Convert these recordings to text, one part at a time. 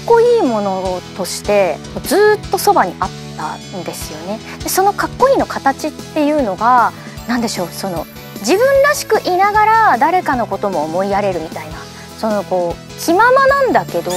こいいものとしてずっとそばにあったんですよね。でそのかっこいいの形っていうのが何でしょう、その自分らしくいながら誰かのことも思いやれるみたいな、そのこう気ままなんだけど。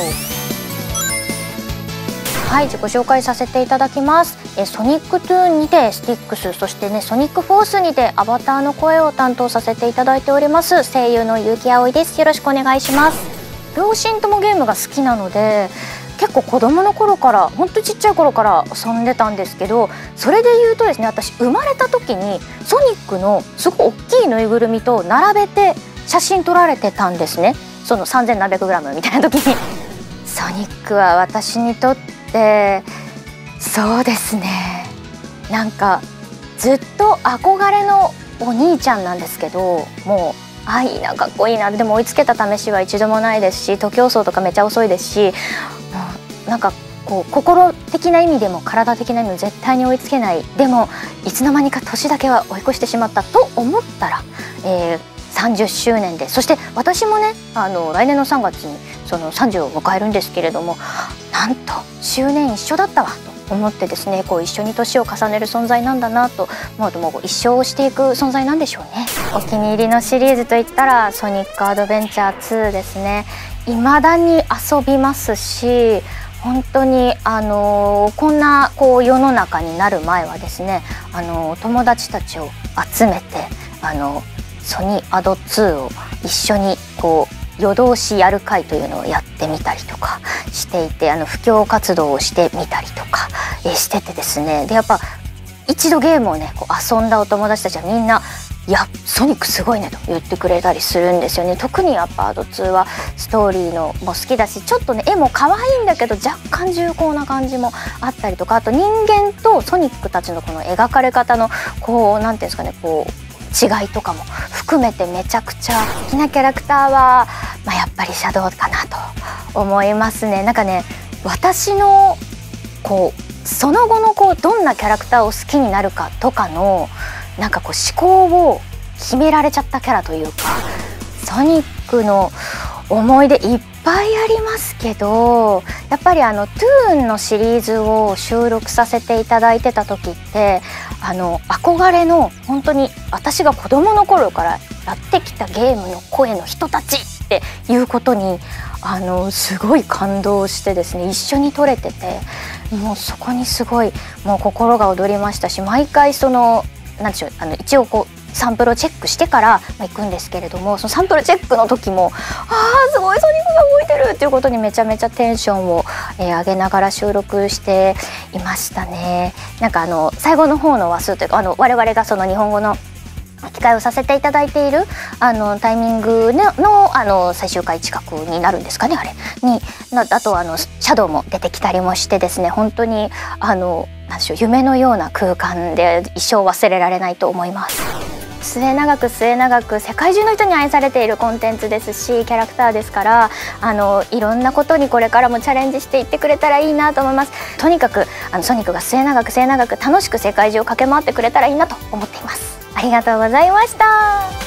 はい、自己紹介させていただきます。ソニックトゥーンにてスティックス、そしてねソニックフォースにてアバターの声を担当させていただいております声優の結城葵です。よろしくお願いします。両親ともゲームが好きなので、結構子供の頃からほんとちっちゃい頃から遊んでたんですけど、それで言うとですね、私生まれた時にソニックのすごい大きいぬいぐるみと並べて写真撮られてたんですね。その3000何百グラムみたいな時にソニックは私にとってそうですね、なんかずっと憧れのお兄ちゃんなんですけど、もういいな、かっこいいな、でも追いつけた試しは一度もないですし、徒競走とかめっちゃ遅いですし、なんかこう心的な意味でも体的な意味でも絶対に追いつけない、でもいつの間にか年だけは追い越してしまったと思ったら、30周年で、そして私もね来年の3月にその30を迎えるんですけれども、なんと周年一緒だったわと思ってですね、こう一緒に年を重ねる存在なんだなと思うと、もう一生をしていく存在なんでしょうね。お気に入りのシリーズといったらソニックアドベンチャー2ですね。未だに遊びますし、本当にこんなこう世の中になる前はですね、友達たちを集めてソニアド2を一緒にこう夜通しやる会というのをやってみたりとかしていて、布教活動をしてみたりとかしててですね、でやっぱ一度ゲームをねこう遊んだお友達たちはみんな「いやソニックすごいね」と言ってくれたりするんですよね。特にやっぱアド2はストーリーのも好きだし、ちょっとね絵も可愛いんだけど若干重厚な感じもあったりとか、あと人間とソニックたちのこの描かれ方のこうなんていうんですかね、こう違いとかも含めてめちゃくちゃ好きなキャラクターは、やっぱりシャドウかなと思いますね。なんかね、私のこうその後のこうどんなキャラクターを好きになるかとかのなんかこう思考を決められちゃったキャラというか、ソニックの思い出いっぱいありますけど、やっぱりトゥーンのシリーズを収録させていただいてた時って憧れの本当に私が子供の頃からやってきたゲームの声の人たちっていうことにすごい感動してですね、一緒に撮れてて、もうそこにすごいもう心が躍りましたし、毎回そのなんでしょう、一応こうサンプルをチェックしてから行くんですけれども、そのサンプルチェックの時もすごいソニックが動いてるっていうことにめちゃめちゃテンションを上げながら収録していましたね。なんか最後の方の話数というか我々がその日本語の機会をさせていただいているタイミングの最終回近くになるんですかね、あれにあとシャドウも出てきたりもしてですね、本当になんでしょう、夢のような空間で一生忘れられないと思います。末永く末永く世界中の人に愛されているコンテンツですし、キャラクターですから、いろんなことにこれからもチャレンジしていってくれたらいいなと思います。とにかくソニックが末永く末永く楽しく世界中を駆け回ってくれたらいいなと思っています。ありがとうございました。